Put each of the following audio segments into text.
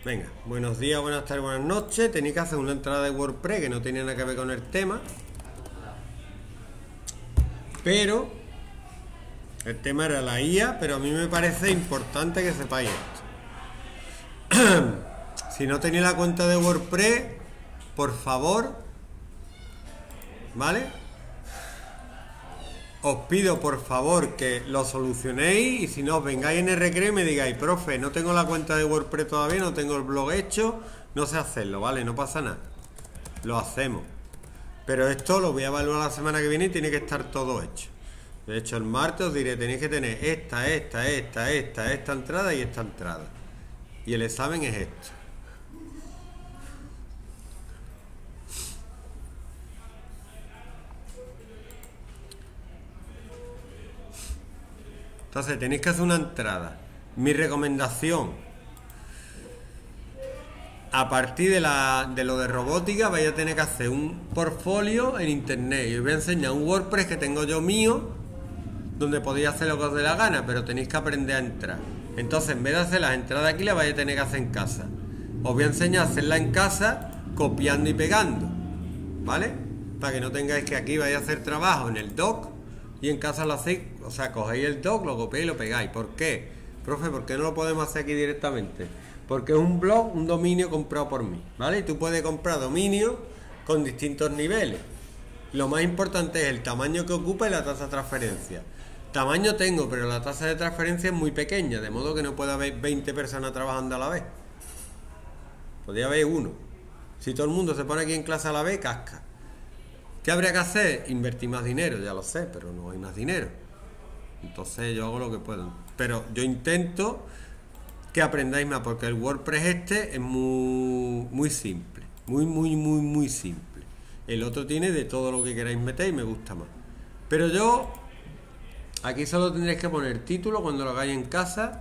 Venga, buenos días, buenas tardes, buenas noches. Tenía que hacer una entrada de WordPress que no tenía nada que ver con el tema. Pero el tema era la IA, pero a mí me parece importante que sepáis esto. Si no tenéis la cuenta de WordPress, por favor, ¿vale? Os pido por favor que lo solucionéis, y si no os vengáis en Recreo y me digáis: profe, no tengo la cuenta de WordPress todavía, no tengo el blog hecho, no sé hacerlo, ¿vale? No pasa nada, lo hacemos. Pero esto lo voy a evaluar la semana que viene y tiene que estar todo hecho. De hecho, el martes os diré: tenéis que tener esta entrada y esta entrada. Y el examen es esto. Entonces tenéis que hacer una entrada. Mi recomendación: a partir de lo de robótica vais a tener que hacer un portfolio en internet. Y os voy a enseñar un WordPress que tengo yo mío, donde podéis hacer lo que os dé la gana, pero tenéis que aprender a entrar. Entonces, en vez de hacer las entradas aquí, las vais a tener que hacer en casa. Os voy a enseñar a hacerla en casa, copiando y pegando, ¿vale? Para que no tengáis que aquí vais a hacer trabajo en el doc y en casa lo hacéis. O sea, cogéis el doc, lo copiáis y lo pegáis. ¿Por qué? Profe, ¿por qué no lo podemos hacer aquí directamente? Porque es un blog, un dominio comprado por mí, ¿vale? Y tú puedes comprar dominios con distintos niveles. Lo más importante es el tamaño que ocupa y la tasa de transferencia. Tamaño tengo, pero la tasa de transferencia es muy pequeña, de modo que no puede haber 20 personas trabajando a la vez. Podría haber uno. Si todo el mundo se pone aquí en clase a la vez, casca. ¿Qué habría que hacer? Invertir más dinero, ya lo sé, pero no hay más dinero. Entonces yo hago lo que puedo. Pero yo intento que aprendáis más, porque el WordPress este es muy simple. Muy simple. El otro tiene de todo lo que queráis meter y me gusta más. Pero yo, aquí solo tendréis que poner título cuando lo hagáis en casa.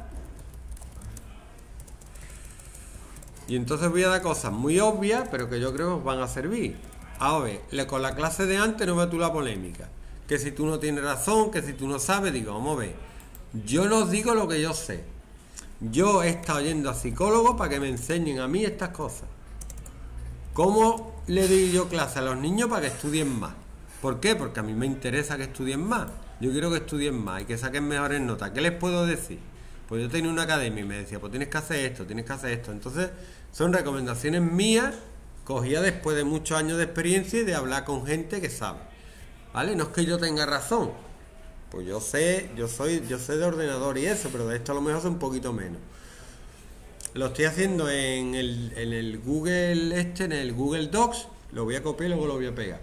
Y entonces voy a dar cosas muy obvias, pero que yo creo que os van a servir. A ver, con la clase de antes no veo tú la polémica. Que si tú no tienes razón, que si tú no sabes, digo, vamos a ver. Yo no os digo lo que yo sé. Yo he estado yendo a psicólogos para que me enseñen a mí estas cosas. ¿Cómo le doy yo clase a los niños para que estudien más? ¿Por qué? Porque a mí me interesa que estudien más. Yo quiero que estudien más y que saquen mejores notas. ¿Qué les puedo decir? Pues yo tenía una academia y me decía: pues tienes que hacer esto, tienes que hacer esto. Entonces son recomendaciones mías, cogía después de muchos años de experiencia y de hablar con gente que sabe, ¿vale? No es que yo tenga razón, pues yo sé de ordenador y eso, pero de esto a lo mejor es un poquito menos. Lo estoy haciendo en el Google en el Google Docs. Lo voy a copiar y luego lo voy a pegar.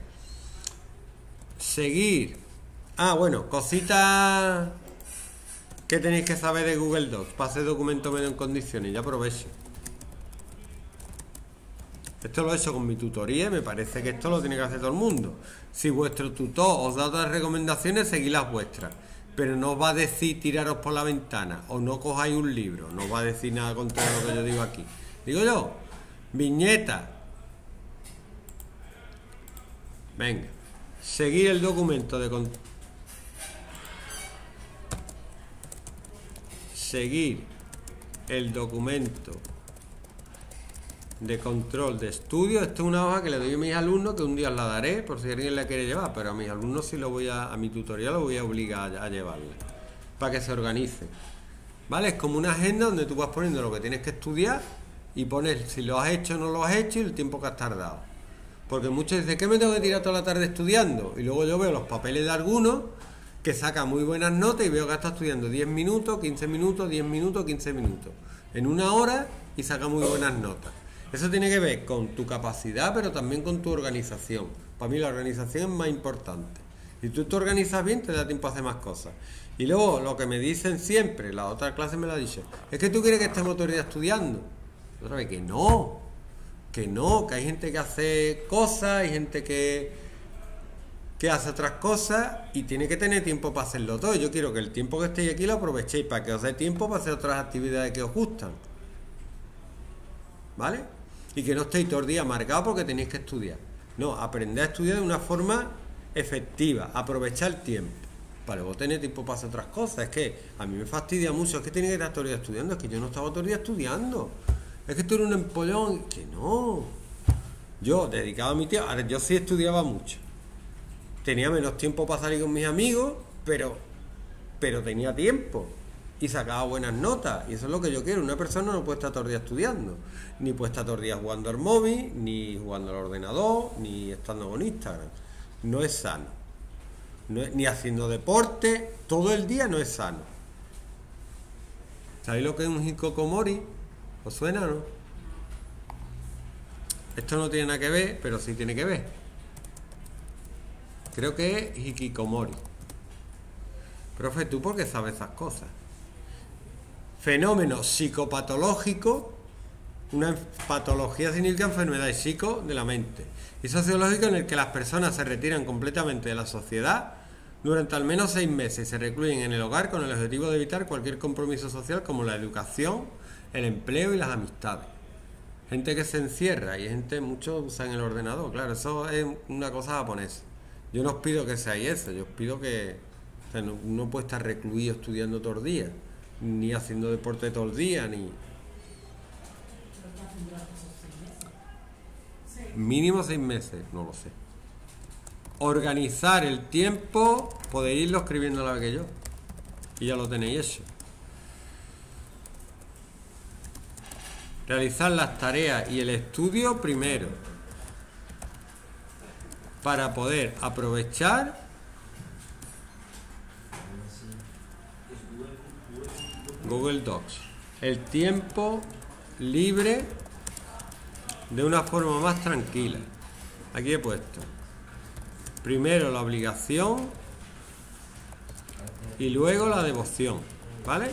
Seguir. Bueno, cositas que tenéis que saber de Google Docs para hacer documentos menos en condiciones. Ya aprovecho. Esto lo he hecho con mi tutoría y me parece que esto lo tiene que hacer todo el mundo. Si vuestro tutor os da otras recomendaciones, seguid las vuestras. Pero no os va a decir tiraros por la ventana o no cojáis un libro. No os va a decir nada con todo lo que yo digo aquí. Digo yo, viñeta. Venga, seguir el documento de seguir el documento de control de estudio. Esto es una hoja que le doy a mis alumnos, que un día os la daré por si alguien la quiere llevar, pero a mis alumnos sí a mi tutorial lo voy a obligar a llevarla para que se organicen, ¿vale? Es como una agenda donde tú vas poniendo lo que tienes que estudiar y poner si lo has hecho o no lo has hecho y el tiempo que has tardado, porque muchos dicen: ¿qué me tengo que tirar toda la tarde estudiando? Y luego yo veo los papeles de algunos que sacan muy buenas notas y veo que está estudiando 10 minutos, 15 minutos, 10 minutos, 15 minutos en una hora y saca muy buenas notas. Eso tiene que ver con tu capacidad, pero también con tu organización. Para mí la organización es más importante. Si tú te organizas bien, te da tiempo a hacer más cosas. Y luego, lo que me dicen siempre, la otra clase me lo ha dicho: es que tú quieres que estemos todo el día estudiando. Otra vez, que hay gente que hace cosas, hay gente que hace otras cosas y tiene que tener tiempo para hacerlo todo. Yo quiero que el tiempo que estéis aquí lo aprovechéis para que os dé tiempo para hacer otras actividades que os gustan, ¿vale? Y que no estéis todo el día amargados porque tenéis que estudiar. No, aprender a estudiar de una forma efectiva, aprovechar el tiempo para luego tener tiempo para hacer otras cosas. Es que a mí me fastidia mucho, es que tiene que estar todo el día estudiando. Es que yo no estaba todo el día estudiando, es que tú eres un empollón. Que no. Yo, dedicado a mi tiempo, ahora yo sí estudiaba mucho. Tenía menos tiempo para salir con mis amigos, pero tenía tiempo. Y sacaba buenas notas. Y eso es lo que yo quiero. Una persona no puede estar todo el día estudiando. Ni puede estar todo el día jugando al móvil, ni jugando al ordenador, ni estando con Instagram. No es sano. Ni haciendo deporte. Todo el día no es sano. ¿Sabéis lo que es un hikikomori? ¿Os suena, no? Esto no tiene nada que ver, pero sí tiene que ver. Creo que es hikikomori. Profe, ¿tú por qué sabes esas cosas? Fenómeno psicopatológico, una patología significa enfermedad psico de la mente, y sociológico en el que las personas se retiran completamente de la sociedad durante al menos 6 meses y se recluyen en el hogar con el objetivo de evitar cualquier compromiso social como la educación, el empleo y las amistades. Gente que se encierra y gente, muchos usan el ordenador, claro, eso es una cosa japonesa. Yo no os pido que seáis eso, yo os pido que, o sea, no puede estar recluido estudiando todo el día, ni haciendo deporte todo el día, ni... Mínimo 6 meses, no lo sé. Organizar el tiempo, podéis irlo escribiendo a la vez que yo, y ya lo tenéis hecho. Realizar las tareas y el estudio primero, para poder aprovechar Google Docs, el tiempo libre de una forma más tranquila. Aquí he puesto primero la obligación y luego la devoción, ¿vale?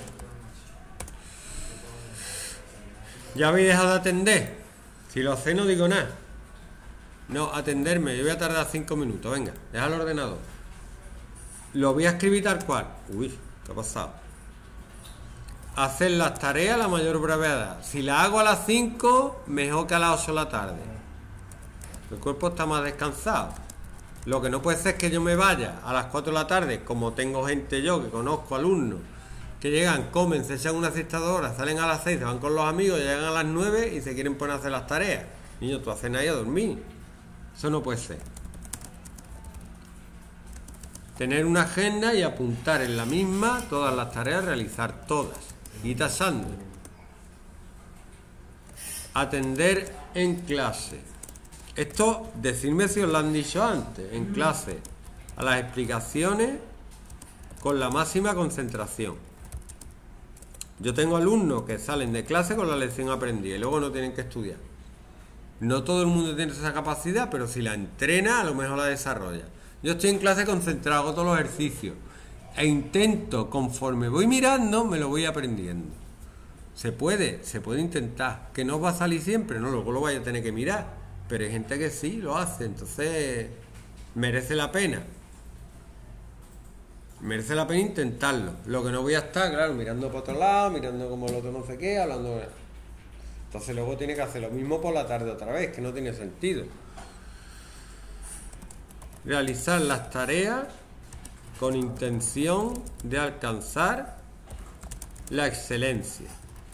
Ya habéis dejado de atender. Si lo hacéis no digo nada. No, atenderme, yo voy a tardar 5 minutos. Venga, deja el ordenador. Lo voy a escribir tal cual. Uy, ¿qué ha pasado? Hacer las tareas a la mayor brevedad. Si las hago a las 5, mejor que a las 8 de la tarde. El cuerpo está más descansado. Lo que no puede ser es que yo me vaya a las 4 de la tarde, como tengo gente yo que conozco, alumnos, que llegan, comen, se echan una siesta de horas, salen a las 6, se van con los amigos, llegan a las 9 y se quieren poner a hacer las tareas. Niño, tú haces nada y a dormir. Eso no puede ser. Tener una agenda y apuntar en la misma todas las tareas, realizar todas. Y tasando. Atender en clase. Esto, decidme si os lo han dicho antes. En clase, a las explicaciones con la máxima concentración. Yo tengo alumnos que salen de clase con la lección aprendida y luego no tienen que estudiar. No todo el mundo tiene esa capacidad, pero si la entrena, a lo mejor la desarrolla. Yo estoy en clase concentrado, hago todos los ejercicios e intento, conforme voy mirando, me lo voy aprendiendo. Se puede intentar. Que no va a salir siempre, no, luego lo vaya a tener que mirar. Pero hay gente que sí lo hace, entonces merece la pena. Merece la pena intentarlo. Lo que no voy a estar, claro, mirando para otro lado, mirando como el otro no sé qué, hablando... Entonces luego tiene que hacer lo mismo por la tarde otra vez, que no tiene sentido. Realizar las tareas con intención de alcanzar la excelencia.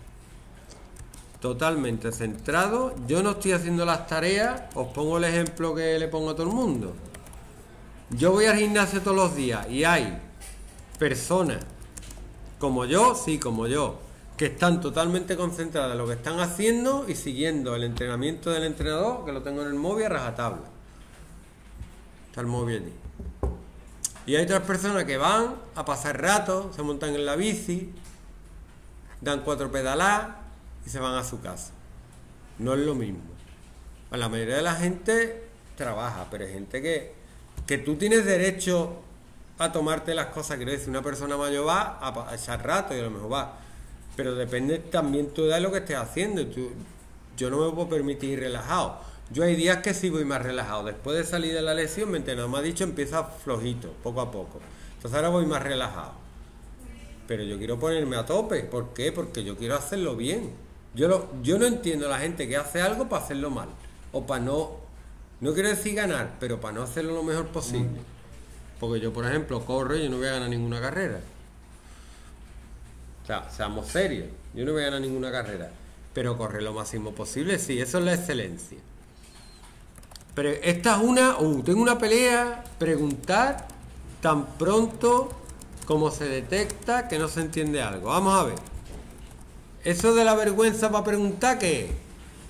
Totalmente centrado. Yo no estoy haciendo las tareas, os pongo el ejemplo que le pongo a todo el mundo. Yo voy al gimnasio todos los días y hay personas como yo, sí, como yo, que están totalmente concentradas en lo que están haciendo y siguiendo el entrenamiento del entrenador, que lo tengo en el móvil a rajatabla. Está el móvil allí. Y hay otras personas que van a pasar rato, se montan en la bici, dan 4 pedaladas y se van a su casa. No es lo mismo. La mayoría de la gente trabaja, pero hay gente que tú tienes derecho a tomarte las cosas. Quiero decir, una persona mayor va a echar rato y a lo mejor va, pero depende también tu edad de lo que estés haciendo. Yo no me puedo permitir ir relajado. Yo hay días que sí voy más relajado. Después de salir de la lesión, mi entrenador me ha dicho, empieza flojito, poco a poco. Entonces ahora voy más relajado. Pero yo quiero ponerme a tope. ¿Por qué? Porque yo quiero hacerlo bien. Yo no entiendo a la gente que hace algo para hacerlo mal. O para no quiero decir ganar, pero para no hacerlo lo mejor posible. Porque yo, por ejemplo, corro y yo no voy a ganar ninguna carrera. O sea, seamos serios. Yo no voy a ganar ninguna carrera. pero corre lo máximo posible, sí, eso es la excelencia. Pero esta es una... tengo una pelea, preguntar tan pronto como se detecta que no se entiende algo. Vamos a ver. Eso de la vergüenza para preguntar, ¿qué es?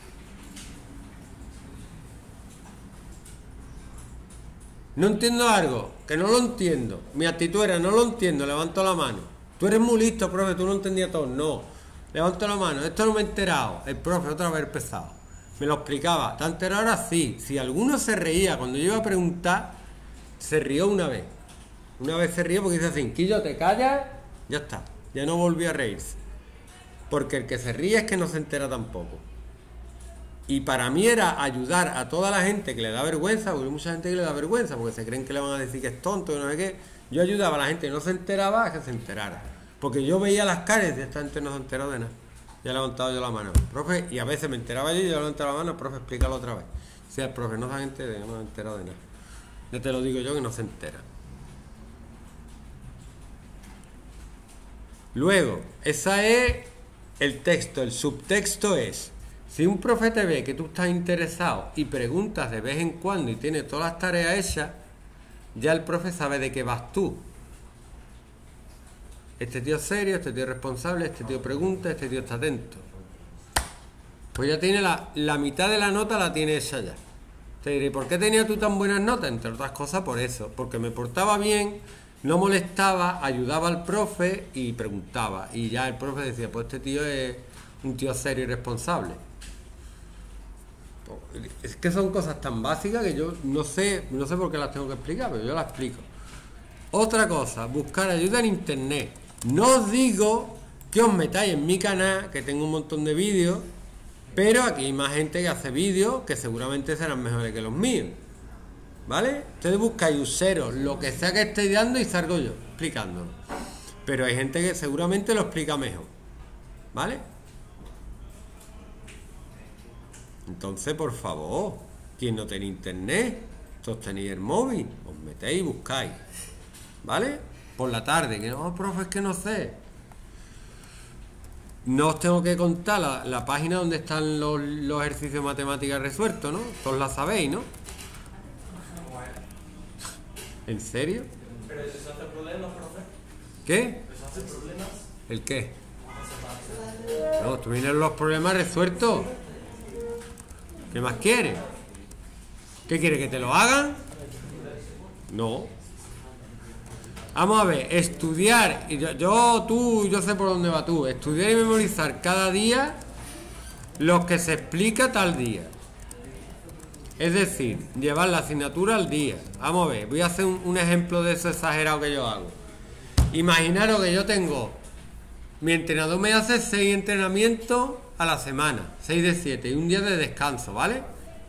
No entiendo algo, que no lo entiendo. Mi actitud era, no lo entiendo, levanto la mano. Tú eres muy listo, profe, tú no entendías todo. No, levanto la mano, esto no me he enterado. El profe otra vez pesado. Me lo explicaba. ¿Te has enterado ahora? Sí. Si alguno se reía cuando yo iba a preguntar, se rió una vez. Una vez se rió porque dice así, Quillo, te callas, ya está. Ya no volvió a reírse. Porque el que se ríe es que no se entera tampoco. Y para mí era ayudar a toda la gente que le da vergüenza, porque hay mucha gente que le da vergüenza, porque se creen que le van a decir que es tonto, que no sé qué. Yo ayudaba a la gente que no se enteraba a que se enterara. Porque yo veía las caras y decía, esta gente no se ha enterado de nada. Ya he levantado yo la mano. Profe, y a veces me enteraba yo y yo levantaba la mano, profe, explícalo otra vez. O sea, el profe no se ha enterado de nada. Ya te lo digo yo que no se entera. Luego, esa es el texto, el subtexto es... Si un profe te ve que tú estás interesado y preguntas de vez en cuando y tienes todas las tareas hechas, ya el profe sabe de qué vas tú. Este tío es serio, este tío es responsable, este tío pregunta, este tío está atento. Pues ya tiene la mitad de la nota la tiene esa ya. Te diré, ¿por qué tenías tú tan buenas notas? Entre otras cosas por eso, porque me portaba bien, no molestaba, ayudaba al profe y preguntaba. Y ya el profe decía, pues este tío es un tío serio y responsable. Es que son cosas tan básicas que yo no sé por qué las tengo que explicar, pero yo las explico. Otra cosa, buscar ayuda en internet. No os digo que os metáis en mi canal, que tengo un montón de vídeos, pero aquí hay más gente que hace vídeos que seguramente serán mejores que los míos, ¿vale? Ustedes buscáis useros, lo que sea que estéis dando y salgo yo explicándolo. Pero hay gente que seguramente lo explica mejor, ¿vale? Entonces, por favor, quien no tiene internet, todos tenéis el móvil, os metéis y buscáis, ¿vale? Por la tarde, que no, profe, es que no sé. No os tengo que contar la página donde están los ejercicios de matemáticas resueltos, ¿no? Todos la sabéis, ¿no? ¿En serio? ¿Pero eso hace problemas, profe? ¿Qué? ¿Eso hace problemas? ¿El qué? No, tú vienes los problemas resueltos. ¿Qué más quieres? ¿Qué quieres? ¿Que te lo hagan? No. Vamos a ver, estudiar, y yo sé por dónde va tú. Estudiar y memorizar cada día lo que se explica tal día. Es decir, llevar la asignatura al día. Vamos a ver, voy a hacer un ejemplo de eso exagerado que yo hago. Imaginaros que yo tengo, mi entrenador me hace 6 entrenamientos a la semana, 6 de 7 y un día de descanso, ¿vale?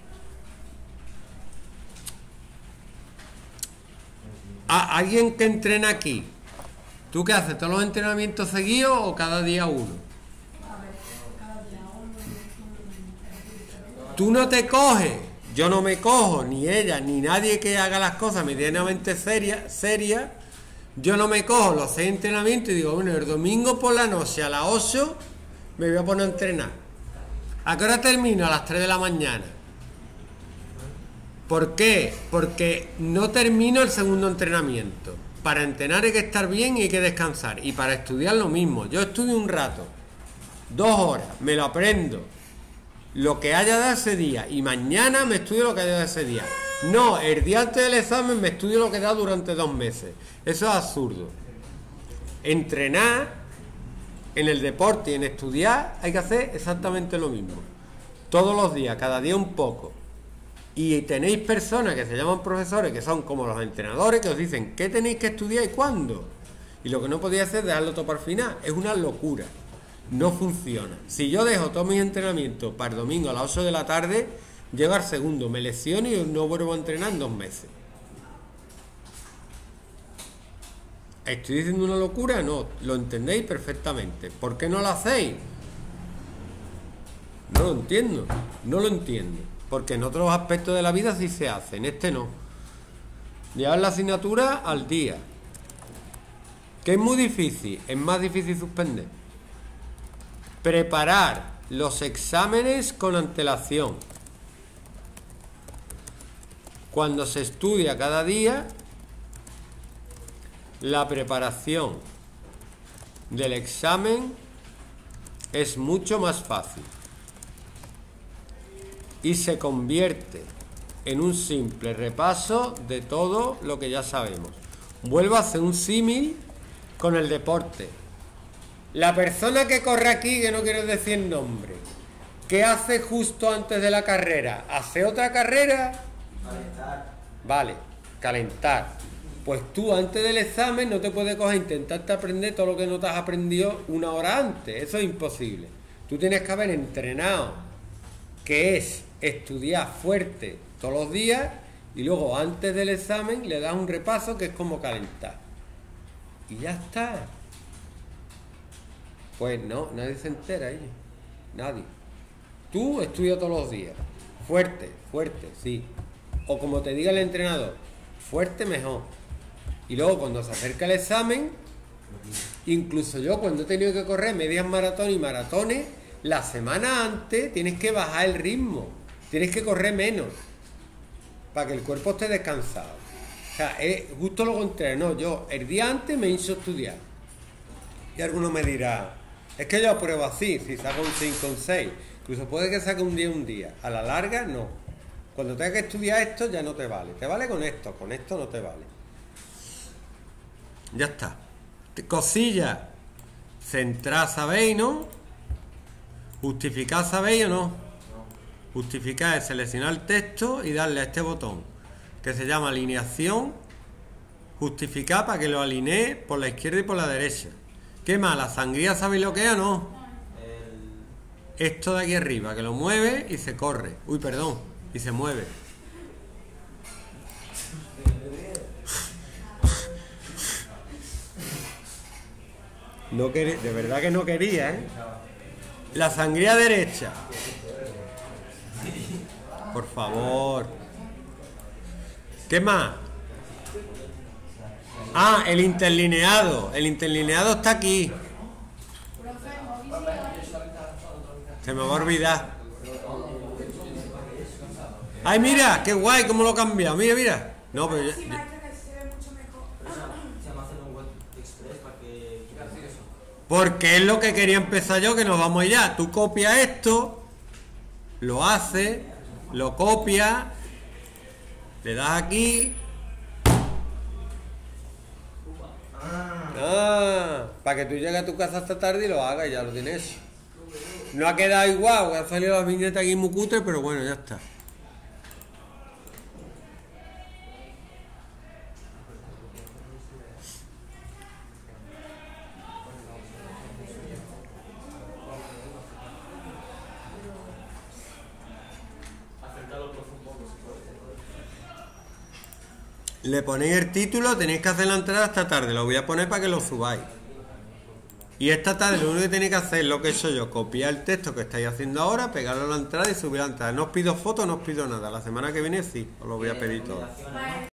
Alguien que entrena aquí, ¿tú qué haces? ¿Todos los entrenamientos seguidos o cada día uno? Tú no te coges, yo no me cojo, ni ella, ni nadie que haga las cosas medianamente seria. Yo no me cojo los 6 entrenamientos y digo, bueno, el domingo por la noche a las 8 me voy a poner a entrenar. ¿A qué hora termino? A las 3 de la mañana. ¿Por qué? Porque no termino el segundo entrenamiento. Para entrenar hay que estar bien y hay que descansar. Y para estudiar lo mismo. Yo estudio un rato, 2 horas, me lo aprendo, lo que haya de ese día. Y mañana me estudio lo que haya de ese día. No, el día antes del examen me estudio lo que da durante 2 meses. Eso es absurdo. Entrenar en el deporte y en estudiar hay que hacer exactamente lo mismo. Todos los días, cada día un poco. Y tenéis personas que se llaman profesores, que son como los entrenadores, que os dicen qué tenéis que estudiar y cuándo. Y lo que no podía hacer es dejarlo todo para el final. Es una locura. No funciona. Si yo dejo todos mis entrenamientos para el domingo a las 8 de la tarde, llego al segundo, me lesiono y no vuelvo a entrenar en 2 meses. ¿Estoy diciendo una locura? No, lo entendéis perfectamente. ¿Por qué no lo hacéis? No lo entiendo, no lo entiendo. Porque en otros aspectos de la vida sí se hace, en este no. Llevar la asignatura al día. ¿Que es muy difícil? Es más difícil suspender. Preparar los exámenes con antelación. Cuando se estudia cada día, la preparación del examen es mucho más fácil y se convierte en un simple repaso de todo lo que ya sabemos. Vuelvo a hacer un símil con el deporte. La persona que corre aquí, que no quiero decir nombre, ¿qué hace justo antes de la carrera? ¿Hace otra carrera? Calentar. Vale, calentar. Pues tú antes del examen no te puedes coger e intentarte aprender todo lo que no te has aprendido una hora antes. Eso es imposible. Tú tienes que haber entrenado, que es estudiar fuerte todos los días, y luego antes del examen le das un repaso que es como calentar. Y ya está. Pues no, nadie se entera ahí. Nadie. Tú estudias todos los días. Fuerte, fuerte, sí. O como te diga el entrenador, fuerte mejor. Y luego cuando se acerca el examen, incluso yo cuando he tenido que correr medias maratones y maratones, la semana antes tienes que bajar el ritmo. Tienes que correr menos para que el cuerpo esté descansado. O sea, es justo lo contrario. No, yo el día antes me hizo estudiar. Y alguno me dirá, es que yo apruebo así, si saco un 5 o un 6. Incluso puede que saque un día. A la larga, no. Cuando tengas que estudiar esto, ya no te vale. Te vale con esto no te vale. Ya está. Cosilla. Centrar, ¿sabéis, no? Justificar, ¿sabéis o no? Justificar es seleccionar el texto y darle a este botón que se llama alineación. Justificar para que lo alinee por la izquierda y por la derecha. ¿Qué más? ¿La sangría sabéis lo que es o no? Esto de aquí arriba, que lo mueve y se corre. Uy, perdón. Y se mueve. No quería, de verdad que no quería, ¿eh? La sangría derecha. Por favor. ¿Qué más? Ah, el interlineado. El interlineado está aquí. Se me va a olvidar. Ay, mira, qué guay, cómo lo he cambiado. Mira, mira. No, pero porque es lo que quería empezar yo, que nos vamos ya. Tú copias esto, lo haces, lo copias, le das aquí. Para que tú llegues a tu casa esta tarde y lo hagas y ya lo tienes. No ha quedado igual, ha salido la viñeta aquí muy cutre, pero bueno, ya está. Le ponéis el título, tenéis que hacer la entrada esta tarde, lo voy a poner para que lo subáis. Y esta tarde lo único que tenéis que hacer es lo que he hecho yo, copiar el texto que estáis haciendo ahora, pegarlo a la entrada y subir la entrada. No os pido fotos, no os pido nada, la semana que viene sí, os lo voy a pedir todo.